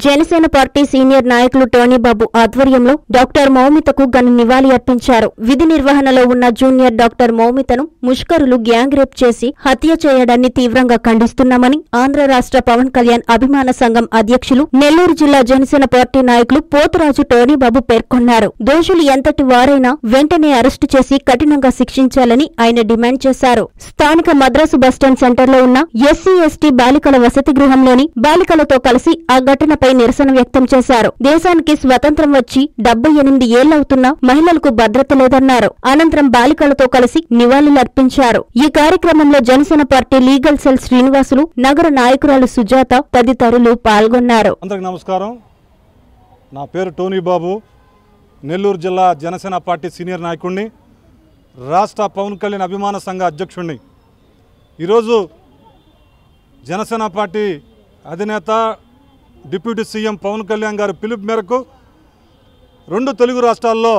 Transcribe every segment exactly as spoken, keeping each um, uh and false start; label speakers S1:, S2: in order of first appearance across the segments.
S1: Janasena party senior నాయకులు Tony Babu ఆధ్వర్యంలో doctor మౌమితకు ఘన నివాళి అర్పించారు. విధి నిర్వహణలో ఉన్న జూనియర్ డాక్టర్ మౌమితను ముష్కరులు గ్యాంగ్ రేప్ చేసి హత్య చేయడాన్ని తీవ్రంగా ఖండిస్తున్నామని ఆంధ్ర రాష్ట్ర పవన్ కళ్యాణ్ అభిమాన సంఘం అధ్యక్షులు నెల్లూరు జిల్లా జనసేన పార్టీ నాయకులు పోతురాజు టోనీ బాబు పేర్కొన్నారు. దోషులు ఎంతటి వారైనా వెంటనే అరెస్టు చేసి కఠినంగా శిక్షించాలని ఆయన డిమాండ్ చేశారు. స్థానిక మద్రాసు బస్టాండ్ సెంటర్లో ఉన్న ఎస్సీ ఎస్టీ బాలికల వసతి గృహంలోని బాలికలతో కలిసి ఆ ఘటనపై నిరసన వ్యక్తం చేశారు. దేశానికి స్వతంత్రం వచ్చి డెబ్బై ఎనిమిది ఏళ్లవుతున్నా మహిళలకు భద్రత లేదన్నారు. అనంతరం బాలికలతో కలిసి నివాళులర్పించారు. ఈ కార్యక్రమంలో Janasena party legal cell Srinivasulu, నగర నాయకురాలు సుజాత తదితరులు పాల్గొన్నారు.
S2: అందరికీ నమస్కారం. నా పేరు టోనీ బాబు, నెల్లూరు జిల్లా జనసేన పార్టీ సీనియర్ నాయకుడిని, రాష్ట్ర పవన్ కళ్యాణ్ అభిమాన సంఘ అధ్యక్షుడిని. ఈరోజు జనసేన పార్టీ అధినేత డిప్యూటీ సీఎం పవన్ కళ్యాణ్ గారి పిలుపు మేరకు రెండు తెలుగు రాష్ట్రాల్లో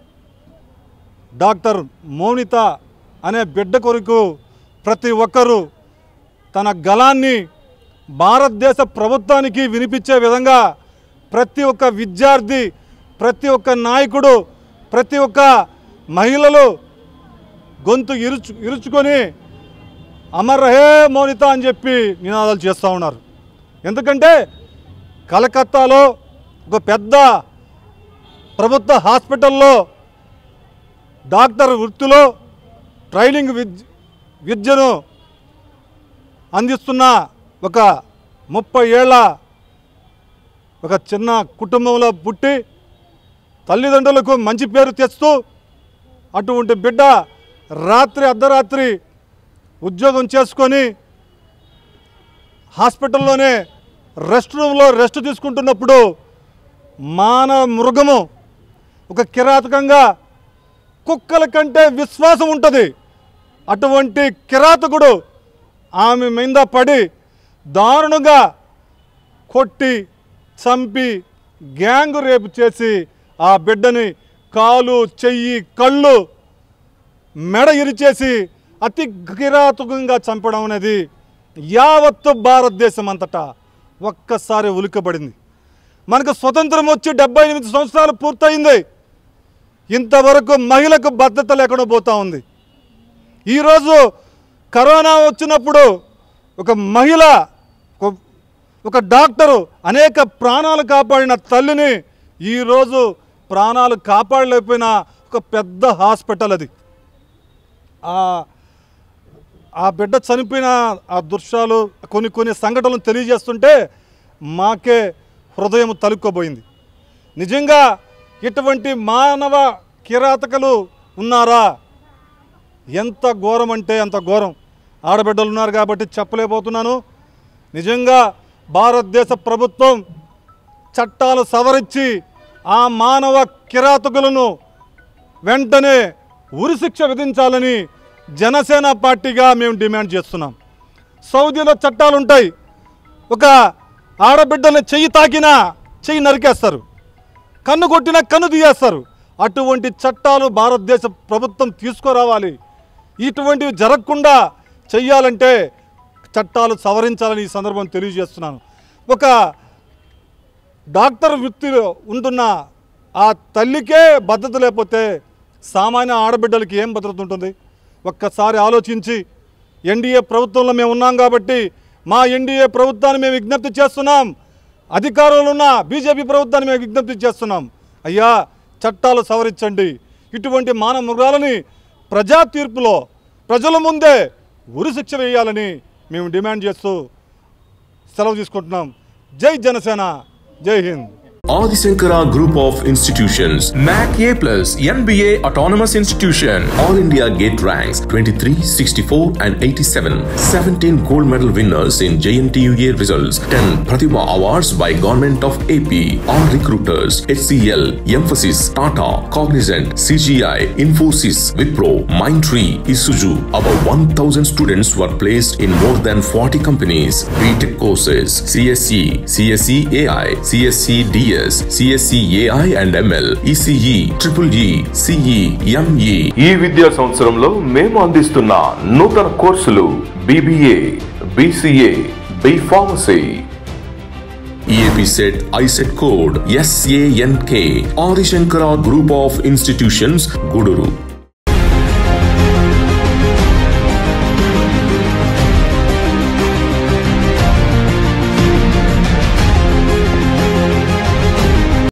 S2: డాక్టర్ మౌనిత అనే బిడ్డ కొరకు ప్రతి ఒక్కరూ తన గళాన్ని భారతదేశ ప్రభుత్వానికి వినిపించే విధంగా ప్రతి ఒక్క విద్యార్థి, ప్రతి ఒక్క నాయకుడు, ప్రతి ఒక్క మహిళలు గొంతు ఇరుచు ఇరుచుకొని అమర్ రహే మౌనిత అని చెప్పి నినాదాలు చేస్తూ ఉన్నారు. ఎందుకంటే కలకత్తాలో ఒక పెద్ద ప్రభుత్వ హాస్పిటల్లో డాక్టర్ వృత్తిలో ట్రైనింగ్ విద్య విద్యను అందిస్తున్న ఒక ముప్పై ఏళ్ళ ఒక చిన్న కుటుంబంలో పుట్టి తల్లిదండ్రులకు మంచి పేరు తెస్తూ అటువంటి బిడ్డ రాత్రి అర్ధరాత్రి ఉద్యోగం చేసుకొని హాస్పిటల్లోనే రెస్ట్ రూమ్లో రెస్ట్ తీసుకుంటున్నప్పుడు మానవ మృగము ఒక కిరాతకంగా కుక్కల కంటే విశ్వాసం ఉంటుంది. అటువంటి కిరాతకుడు ఆమె మీద పడి దారుణంగా కొట్టి చంపి గ్యాంగ్ రేపు చేసి ఆ బిడ్డని కాలు, చెయ్యి, కళ్ళు, మెడ ఇరిచేసి అతి కిరాతకంగా చంపడం అనేది యావత్తు భారతదేశం అంతటా ఒక్కసారి ఉలికబడింది. మనకు స్వతంత్రం వచ్చి డెబ్బై ఎనిమిది సంవత్సరాలు పూర్తయింది. ఇంతవరకు మహిళకు భద్రత లేకుండా పోతూ ఉంది. ఈరోజు కరోనా వచ్చినప్పుడు ఒక మహిళ, ఒక డాక్టరు అనేక ప్రాణాలు కాపాడిన తల్లిని ఈరోజు ప్రాణాలు కాపాడలేకపోయిన ఒక పెద్ద హాస్పిటల్ అది. ఆ బిడ్డ చనిపోయిన ఆ దృశ్యాలు, కొన్ని కొన్ని సంఘటనలు తెలియజేస్తుంటే మాకే హృదయం తలుక్కోబోయింది. నిజంగా ఇటువంటి మానవ కిరాతకులు ఉన్నారా? ఎంత ఘోరం అంటే అంత ఘోరం. ఆడబిడ్డలు ఉన్నారు కాబట్టి చెప్పలేకపోతున్నాను. నిజంగా భారతదేశ ప్రభుత్వం చట్టాలు సవరించి ఆ మానవ కిరాతకులను వెంటనే ఉరిశిక్ష విధించాలని జనసేన పార్టీగా మేము డిమాండ్ చేస్తున్నాం. సౌదీలో చట్టాలు ఉంటాయి. ఒక ఆడబిడ్డని చెయ్యి తాకినా చెయ్యి నరికేస్తారు, కన్ను కొట్టినా కన్ను తీయేస్తారు. అటువంటి చట్టాలు భారతదేశ ప్రభుత్వం తీసుకురావాలి. ఇటువంటివి జరగకుండా చెయ్యాలంటే చట్టాలు సవరించాలని ఈ సందర్భం తెలియజేస్తున్నాను. ఒక డాక్టర్ వృత్తిలో ఉంటున్న ఆ తల్లికే భద్రత లేకపోతే సామాన్య ఆడబిడ్డలకి ఏం భద్రత ఉంటుంది? ఒక్కసారి ఆలోచించి, ఎన్డీఏ ప్రభుత్వంలో మేము ఉన్నాం కాబట్టి మా ఎన్డీఏ ప్రభుత్వాన్ని మేము విజ్ఞప్తి చేస్తున్నాం. అధికారంలో ఉన్న బీజేపీ ప్రభుత్వాన్ని మేము విజ్ఞప్తి చేస్తున్నాం. అయ్యా, చట్టాలు సవరించండి. ఇటువంటి మానవ మృగాలని ప్రజా తీర్పులో ప్రజల ముందే ఉరిశిక్ష వేయాలని మేము డిమాండ్ చేస్తూ సెలవు తీసుకుంటున్నాం. జై జనసేన, జై Hind.
S3: Adi Shankara Group of Institutions, M A C A plus, N B A Autonomous Institution, All India Gate ranks twenty-three, sixty-four and eighty-seven, seventeen gold medal winners in J N T U A results, ten Pratibha Awards by Government of A P, all recruiters, H C L, Emphasis, Tata, Cognizant, C G I, Infosys, Wipro, Mindtree, Isuzu. About one thousand students were placed in more than forty companies. B Tech courses, C S E, C S E A I, C S E D S, C S E A I and M L, E C E, Triple E, C E, M E. ఈ విద్యా సంవత్సరంలో మేము అందిస్తున్న నూతన కోర్సులు B B A, B C A, B Pharmacy, E A P set I set code S A N K. Adi Shankara Group of Institutions, Guduru.